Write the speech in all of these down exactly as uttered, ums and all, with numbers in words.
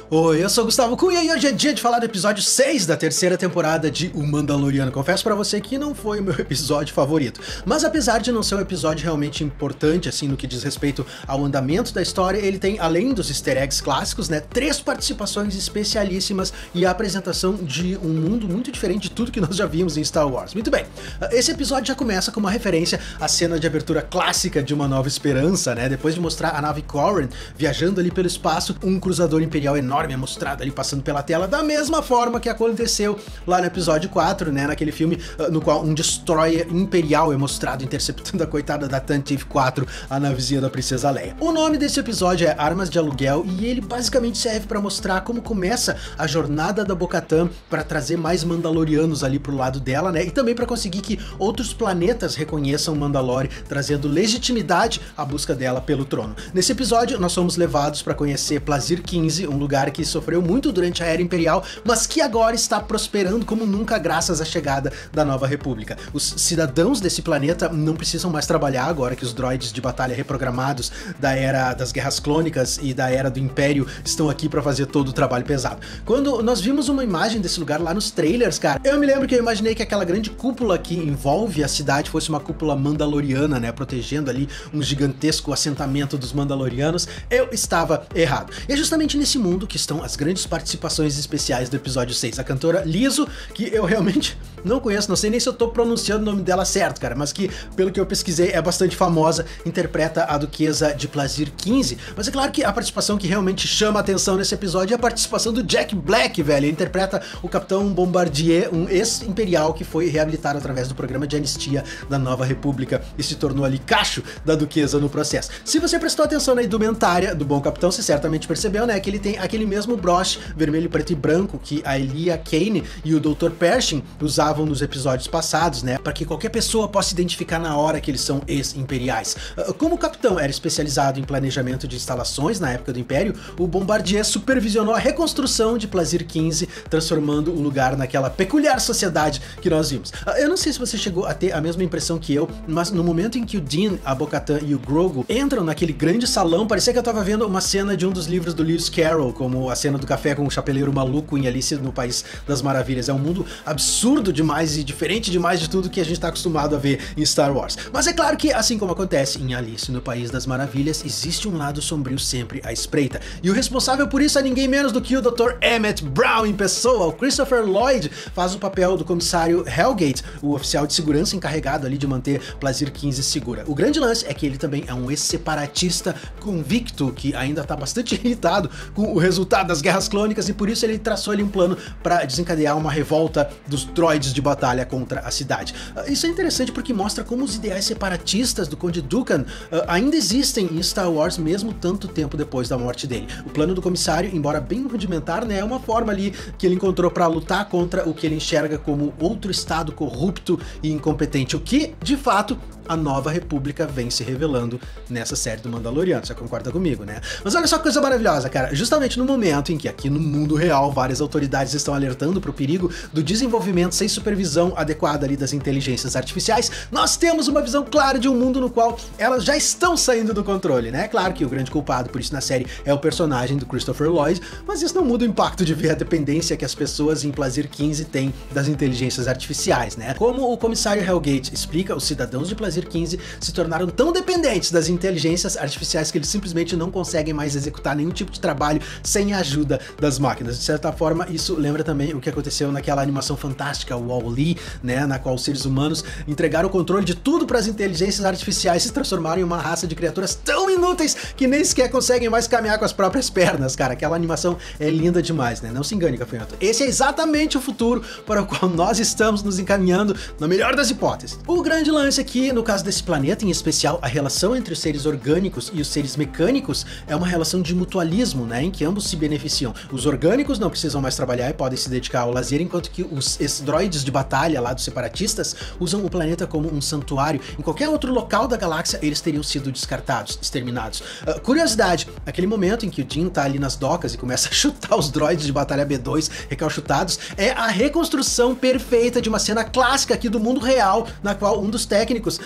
Oi, eu sou o Gustavo Cunha e hoje é dia de falar do episódio seis da terceira temporada de O Mandaloriano. Confesso pra você que não foi o meu episódio favorito, mas apesar de não ser um episódio realmente importante, assim, no que diz respeito ao andamento da história, ele tem, além dos easter eggs clássicos, né, três participações especialíssimas e a apresentação de um mundo muito diferente de tudo que nós já vimos em Star Wars. Muito bem, esse episódio já começa com uma referência à cena de abertura clássica de Uma Nova Esperança, né, depois de mostrar a nave Corran viajando ali pelo espaço, um cruzador imperial enorme é mostrado ali passando pela tela, da mesma forma que aconteceu lá no episódio quatro, né, naquele filme uh, no qual um destroyer imperial é mostrado interceptando a coitada da Tantive quatro, a navezinha da Princesa Leia. O nome desse episódio é Armas de Aluguel e ele basicamente serve para mostrar como começa a jornada da Bo-Katan para trazer mais Mandalorianos ali pro lado dela, né, e também para conseguir que outros planetas reconheçam Mandalore, trazendo legitimidade à busca dela pelo trono. Nesse episódio nós somos levados para conhecer Plazir quinze, um lugar que sofreu muito durante a Era Imperial, mas que agora está prosperando como nunca graças à chegada da Nova República. Os cidadãos desse planeta não precisam mais trabalhar agora que os droids de batalha reprogramados da Era das Guerras Clônicas e da Era do Império estão aqui para fazer todo o trabalho pesado. Quando nós vimos uma imagem desse lugar lá nos trailers, cara, eu me lembro que eu imaginei que aquela grande cúpula que envolve a cidade fosse uma cúpula mandaloriana, né, protegendo ali um gigantesco assentamento dos Mandalorianos. Eu estava errado. E é justamente nesse mundo que estão as grandes participações especiais do episódio seis. A cantora Lizzo, que eu realmente não conheço, não sei nem se eu tô pronunciando o nome dela certo, cara, mas que, pelo que eu pesquisei, é bastante famosa, interpreta a Duquesa de Plazir quinze. Mas é claro que a participação que realmente chama a atenção nesse episódio é a participação do Jack Black, velho. Ele interpreta o Capitão Bombardier, um ex-imperial que foi reabilitado através do programa de anistia da Nova República e se tornou ali cacho da Duquesa no processo. Se você prestou atenção na indumentária do Bom Capitão, você certamente percebeu, né, que ele tem aquele mesmo broche vermelho, preto e branco que a Elia Kane e o doutor Pershing usavam nos episódios passados, né, para que qualquer pessoa possa identificar na hora que eles são ex-imperiais. Como o capitão era especializado em planejamento de instalações na época do Império, o Bombardier supervisionou a reconstrução de Plazir quinze, transformando o lugar naquela peculiar sociedade que nós vimos. Eu não sei se você chegou a ter a mesma impressão que eu, mas no momento em que o Dean, a Bo-Katan e o Grogu entram naquele grande salão, parecia que eu tava vendo uma cena de um dos livros do Lewis Carroll, como a cena do café com o chapeleiro maluco em Alice no País das Maravilhas. É um mundo absurdo demais e diferente demais de tudo que a gente tá acostumado a ver em Star Wars. Mas é claro que, assim como acontece em Alice no País das Maravilhas, existe um lado sombrio sempre à espreita. E o responsável por isso é ninguém menos do que o doutor Emmett Brown em pessoa. O Christopher Lloyd faz o papel do comissário Hellgate, o oficial de segurança encarregado ali de manter Plazir quinze segura. O grande lance é que ele também é um ex-separatista convicto que ainda tá bastante irritado com o resultado das Guerras Clônicas e por isso ele traçou ali um plano para desencadear uma revolta dos droids de batalha contra a cidade. Isso é interessante porque mostra como os ideais separatistas do Conde Dooku uh, ainda existem em Star Wars mesmo tanto tempo depois da morte dele. O plano do comissário, embora bem rudimentar, né, é uma forma ali que ele encontrou para lutar contra o que ele enxerga como outro estado corrupto e incompetente, o que, de fato, a Nova República vem se revelando nessa série do Mandaloriano, você concorda comigo, né? Mas olha só que coisa maravilhosa, cara, justamente no momento em que aqui no mundo real várias autoridades estão alertando para o perigo do desenvolvimento sem supervisão adequada ali das inteligências artificiais, nós temos uma visão clara de um mundo no qual elas já estão saindo do controle, né? Claro que o grande culpado por isso na série é o personagem do Christopher Lloyd, mas isso não muda o impacto de ver a dependência que as pessoas em Plazir quinze têm das inteligências artificiais, né? Como o comissário Hellgate explica, os cidadãos de Plazir quinze se tornaram tão dependentes das inteligências artificiais que eles simplesmente não conseguem mais executar nenhum tipo de trabalho sem a ajuda das máquinas. De certa forma, isso lembra também o que aconteceu naquela animação fantástica, o Wall-E, né, na qual os seres humanos entregaram o controle de tudo para as inteligências artificiais e se transformaram em uma raça de criaturas tão inúteis que nem sequer conseguem mais caminhar com as próprias pernas, cara. Aquela animação é linda demais, né? Não se engane, gafanhoto. Esse é exatamente o futuro para o qual nós estamos nos encaminhando, na melhor das hipóteses. O grande lance aqui, no caso desse planeta, em especial, a relação entre os seres orgânicos e os seres mecânicos é uma relação de mutualismo, né, em que ambos se beneficiam. Os orgânicos não precisam mais trabalhar e podem se dedicar ao lazer, enquanto que os droids de batalha lá dos separatistas usam o planeta como um santuário. Em qualquer outro local da galáxia, eles teriam sido descartados, exterminados. Uh, curiosidade, aquele momento em que o Dean tá ali nas docas e começa a chutar os droids de batalha B dois recalchutados, é a reconstrução perfeita de uma cena clássica aqui do mundo real, na qual um dos técnicos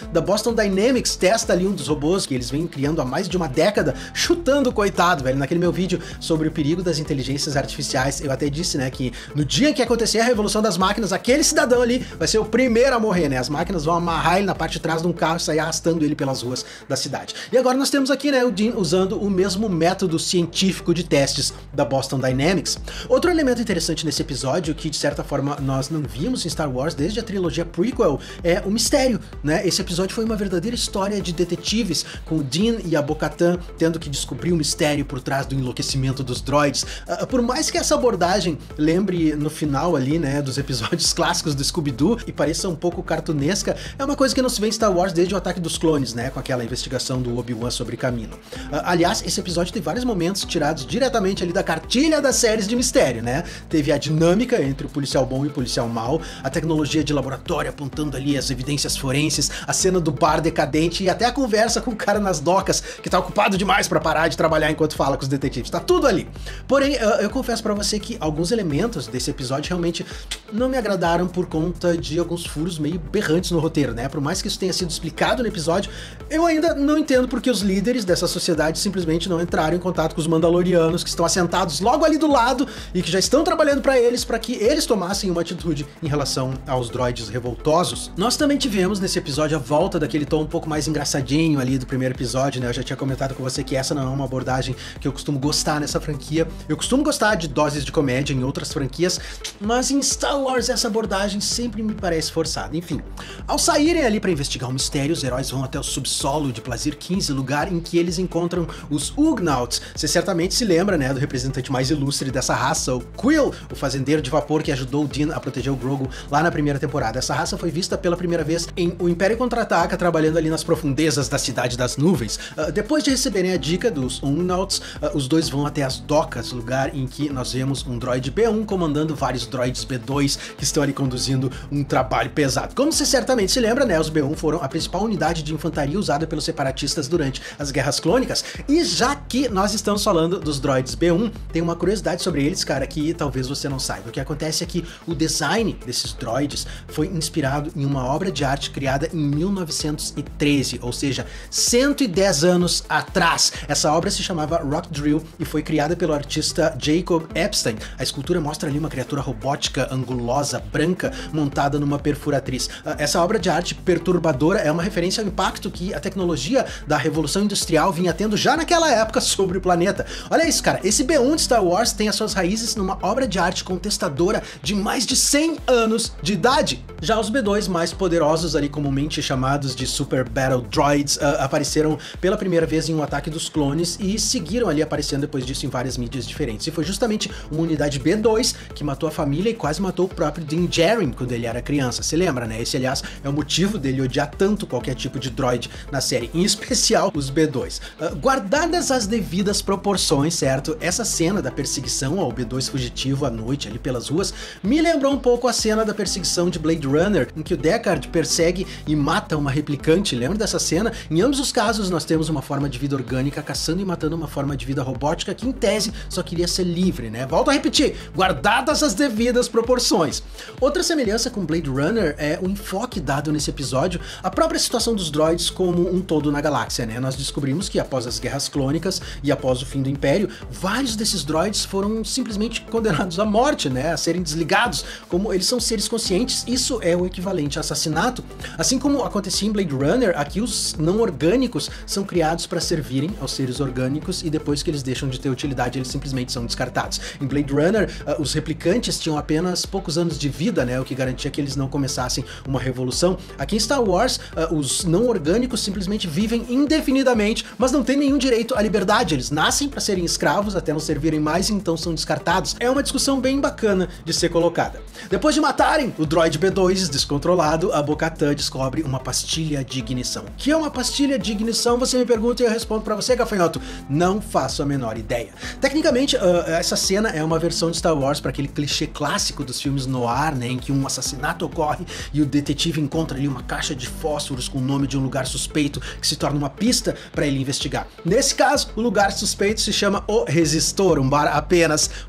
da Boston Dynamics testa ali um dos robôs que eles vêm criando há mais de uma década, chutando o coitado, velho. Naquele meu vídeo sobre o perigo das inteligências artificiais, eu até disse, né, que no dia em que acontecer a revolução das máquinas, aquele cidadão ali vai ser o primeiro a morrer, né? As máquinas vão amarrar ele na parte de trás de um carro e sair arrastando ele pelas ruas da cidade. E agora nós temos aqui, né, o Dean usando o mesmo método científico de testes da Boston Dynamics. Outro elemento interessante nesse episódio, que de certa forma nós não vimos em Star Wars desde a trilogia prequel, é o mistério, né? Esse episódio foi uma verdadeira história de detetives, com o Dean e a Bo-Katan tendo que descobrir o mistério por trás do enlouquecimento dos droids. Uh, por mais que essa abordagem lembre no final ali, né, dos episódios clássicos do Scooby-Doo e pareça um pouco cartunesca, é uma coisa que não se vê em Star Wars desde o Ataque dos Clones, né, com aquela investigação do Obi-Wan sobre Kamino. Uh, aliás, esse episódio tem vários momentos tirados diretamente ali da cartilha das séries de mistério, né? Teve a dinâmica entre o policial bom e o policial mau, a tecnologia de laboratório apontando ali as evidências forenses, a cena do bar decadente e até a conversa com o cara nas docas, que tá ocupado demais pra parar de trabalhar enquanto fala com os detetives. Tá tudo ali. Porém, uh, eu confesso pra você que alguns elementos desse episódio realmente não me agradaram por conta de alguns furos meio berrantes no roteiro, né? Por mais que isso tenha sido explicado no episódio, eu ainda não entendo porque os líderes dessa sociedade simplesmente não entraram em contato com os Mandalorianos que estão assentados logo ali do lado e que já estão trabalhando pra eles, para que eles tomassem uma atitude em relação aos droids revoltosos. Nós também tivemos nesse episódio a volta daquele tom um pouco mais engraçadinho ali do primeiro episódio, né? Eu já tinha comentado com você que essa não é uma abordagem que eu costumo gostar nessa franquia. Eu costumo gostar de doses de comédia em outras franquias, mas em Star Wars essa abordagem sempre me parece forçada. Enfim, ao saírem ali para investigar o mistério, os heróis vão até o subsolo de Plazir quinze, lugar em que eles encontram os Ugnaughts. Você certamente se lembra, né, do representante mais ilustre dessa raça, o Quill, o fazendeiro de vapor que ajudou o Dean a proteger o Grogu lá na primeira temporada. Essa raça foi vista pela primeira vez em O Império Contra-Ataca, trabalhando ali nas profundezas da Cidade das Nuvens. Uh, depois de receberem a dica dos Ugnaughts, uh, os dois vão até as docas, lugar em que nós vemos um droid B um comandando vários droids B dois que estão ali conduzindo um trabalho pesado. Como você certamente se lembra, né, os B um foram a principal unidade de infantaria usada pelos separatistas durante as Guerras Clônicas, e já que nós estamos falando dos droids B um, tem uma curiosidade sobre eles, cara, que talvez você não saiba. O que acontece é que o design desses droids foi inspirado em uma obra de arte criada em mil novecentos e treze, ou seja, cento e dez anos atrás. Essa obra se chamava Rock Drill e foi criada pelo artista Jacob Epstein. A escultura mostra ali uma criatura robótica angulosa, branca, montada numa perfuratriz. Essa obra de arte perturbadora é uma referência ao impacto que a tecnologia da Revolução Industrial vinha tendo já naquela época sobre o planeta. Olha isso, cara, esse B um de Star Wars tem as suas raízes numa obra de arte contestadora de mais de cem anos de idade. Já os B dois mais poderosos, ali comumente chamados de Super Battle Droids, uh, apareceram pela primeira vez em Um Ataque dos Clones e seguiram ali aparecendo depois disso em várias mídias diferentes. E foi justamente uma unidade B dois que matou a família e quase matou o próprio Din Djarin quando ele era criança. Você lembra, né? Esse, aliás, é o motivo dele odiar tanto qualquer tipo de droid na série, em especial os B dois. Uh, guardadas as devidas proporções, certo? Essa cena da perseguição ao B dois fugitivo à noite ali pelas ruas me lembrou um pouco a cena da perseguição de Blade Runner, em que o Deckard persegue e mata uma replicante. Lembra dessa cena? Em ambos os casos nós temos uma forma de vida orgânica caçando e matando uma forma de vida robótica que em tese só queria ser livre, né? Volto a repetir, guardadas as devidas proporções. Outra semelhança com Blade Runner é o enfoque dado nesse episódio à própria situação dos droids como um todo na galáxia, né? Nós descobrimos que após as Guerras Clônicas e após o fim do Império, vários desses droids foram simplesmente condenados à morte, né? A serem desligados. Como eles são seres conscientes, isso é o equivalente a assassinato. Assim como acontecia em Blade Runner, aqui os não orgânicos são criados para servirem aos seres orgânicos e depois que eles deixam de ter utilidade, eles simplesmente são descartados. Em Blade Runner, uh, os replicantes tinham apenas poucos anos de vida, né? O que garantia que eles não começassem uma revolução. Aqui em Star Wars, uh, os não orgânicos simplesmente vivem indefinidamente, mas não têm nenhum direito à liberdade. Eles nascem para serem escravos até não servirem mais e então são descartados. É uma discussão bem bacana de ser colocada. Depois de matarem o droid B dois descontrolado, a Bo-Katan descobre uma pastilha de ignição. O que é uma pastilha de ignição? Você me pergunta e eu respondo pra você, gafanhoto. Não faço a menor ideia. Tecnicamente, uh, essa cena é uma versão de Star Wars para aquele clichê clássico dos filmes noir, né, em que um assassinato ocorre e o detetive encontra ali uma caixa de fósforos com o nome de um lugar suspeito que se torna uma pista para ele investigar. Nesse caso, o lugar suspeito se chama O Resistor, um bar apenas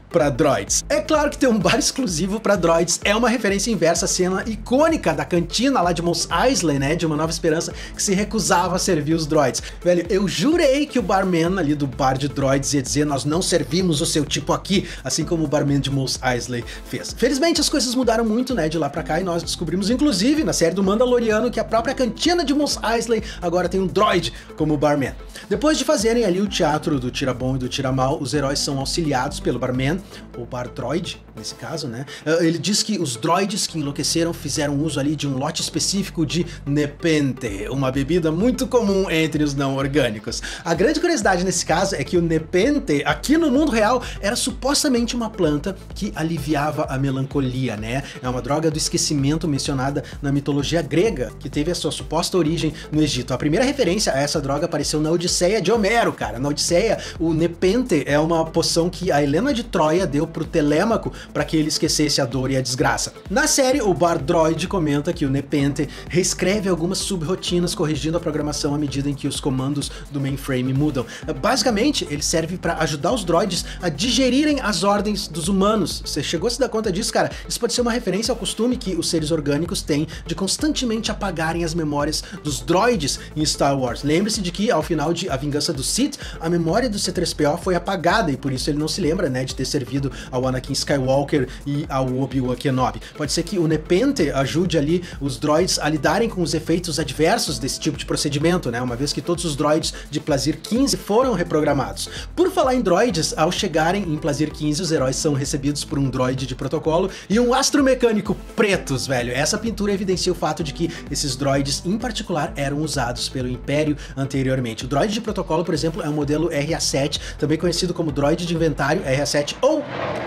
para droids. É claro que ter um bar exclusivo para droids é uma referência inversa à cena icônica da cantina lá de Mos Eisley, né, de Uma Nova Esperança, que se recusava a servir os droids. Velho, eu jurei que o barman ali do bar de droids ia dizer: nós não servimos o seu tipo aqui, assim como o barman de Mos Eisley fez. Felizmente as coisas mudaram muito, né, de lá pra cá, e nós descobrimos inclusive na série do Mandaloriano que a própria cantina de Mos Eisley agora tem um droid como barman. Depois de fazerem ali o teatro do tira bom e do tira mal, os heróis são auxiliados pelo barman, ou bar droid, nesse caso, né? Ele diz que os droids que enlouqueceram fizeram uso ali de um lote específico de Nepenthe, uma bebida muito comum entre os não orgânicos. A grande curiosidade nesse caso é que o Nepenthe, aqui no mundo real, era supostamente uma planta que aliviava a melancolia, né? É uma droga do esquecimento mencionada na mitologia grega, que teve a sua suposta origem no Egito. A primeira referência a essa droga apareceu na Odisseia de Homero, cara. Na Odisseia, o Nepenthe é uma poção que a Helena de Troia deu pro Telêmaco para que ele esquecesse a dor e a desgraça. Na série, o Bar Droid comenta que o Nepenthe reescreve algumas subrotinas, corrigindo a programação à medida em que os comandos do mainframe mudam. Basicamente, ele serve para ajudar os droids a digerirem as ordens dos humanos. Você chegou a se dar conta disso, cara? Isso pode ser uma referência ao costume que os seres orgânicos têm de constantemente apagarem as memórias dos droids em Star Wars. Lembre-se de que, ao final de A Vingança do Sith, a memória do C três P O foi apagada e por isso ele não se lembra, né, de ter servido ao Anakin Skywalker e ao Obi-Wan Kenobi. Pode ser que o Nepenthe ajude ali os droids a lidarem com os efeitos adversos desse tipo de procedimento, né, uma vez que todos os droids de Plazir quinze foram reprogramados. Por falar em droids, ao chegarem em Plazir quinze, os heróis são recebidos por um droid de protocolo e um astromecânico pretos, velho. Essa pintura evidencia o fato de que esses droids, em particular, eram usados pelo Império anteriormente. O droid de protocolo, por exemplo, é o modelo R A sete, também conhecido como droid de inventário R A sete ou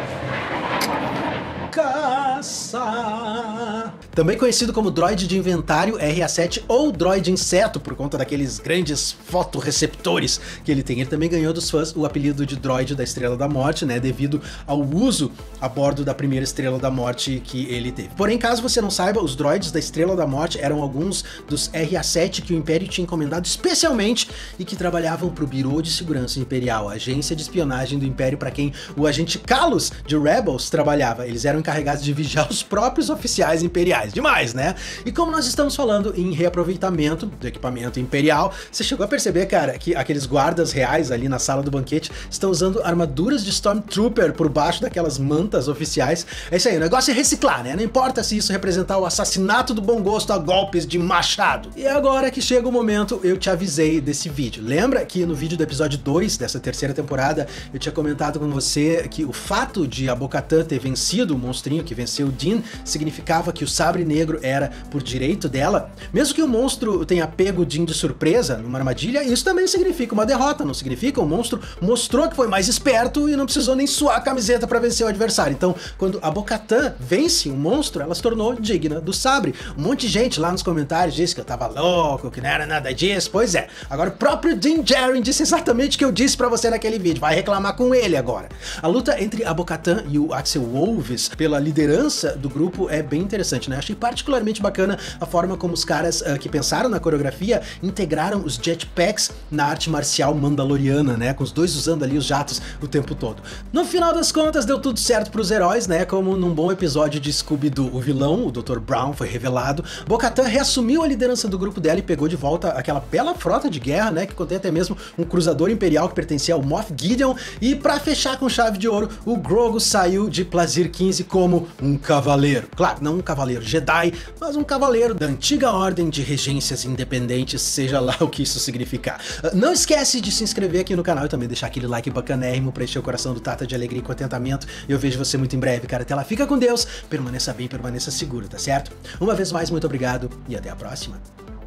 caça. Também conhecido como droid de inventário R A sete ou droid inseto, por conta daqueles grandes fotorreceptores que ele tem. Ele também ganhou dos fãs o apelido de droid da Estrela da Morte, né, devido ao uso a bordo da primeira Estrela da Morte que ele teve. Porém, caso você não saiba, os droids da Estrela da Morte eram alguns dos R A sete que o Império tinha encomendado especialmente e que trabalhavam para o Bureau de Segurança Imperial, a agência de espionagem do Império para quem o agente Kalos de Rebels trabalhava. Eles eram encarregados de vigiar os próprios oficiais imperiais. Demais, né? E como nós estamos falando em reaproveitamento do equipamento imperial, você chegou a perceber, cara, que aqueles guardas reais ali na sala do banquete estão usando armaduras de Stormtrooper por baixo daquelas mantas oficiais. É isso aí, o negócio é reciclar, né? Não importa se isso representar o assassinato do bom gosto a golpes de machado. E agora que chega o momento, eu te avisei desse vídeo. Lembra que no vídeo do episódio dois dessa terceira temporada, eu tinha comentado com você que o fato de a Bo-Katan ter vencido o monstrinho que venceu o Din significava que o sabre negro era por direito dela? Mesmo que o monstro tenha pego o Din de surpresa numa armadilha, isso também significa uma derrota, não significa? O monstro mostrou que foi mais esperto e não precisou nem suar a camiseta para vencer o adversário. Então, quando a Bo-Katan vence um monstro, ela se tornou digna do sabre. Um monte de gente lá nos comentários disse que eu tava louco, que não era nada disso. Pois é, agora o próprio Din Djarin disse exatamente o que eu disse para você naquele vídeo. Vai reclamar com ele agora. A luta entre a Bo-Katan e o Axel Wolves pela liderança do grupo é bem interessante, né? Achei particularmente bacana a forma como os caras uh, que pensaram na coreografia integraram os jetpacks na arte marcial mandaloriana, né? Com os dois usando ali os jatos o tempo todo. No final das contas, deu tudo certo pros heróis, né? Como num bom episódio de Scooby-Doo, o vilão, o doutor Brown, foi revelado. Bo-Katan reassumiu a liderança do grupo dela e pegou de volta aquela bela frota de guerra, né? Que contém até mesmo um cruzador imperial que pertencia ao Moff Gideon. E pra fechar com chave de ouro, o Grogu saiu de Plazir quinze como um cavaleiro. Claro, não um cavaleiro Jedi, mas um cavaleiro da antiga ordem de regências independentes, seja lá o que isso significar. Não esquece de se inscrever aqui no canal e também deixar aquele like bacanérrimo pra encher o coração do Tata de alegria e contentamento. Eu vejo você muito em breve, cara. Até lá, fica com Deus, permaneça bem, permaneça seguro, tá certo? Uma vez mais, muito obrigado e até a próxima.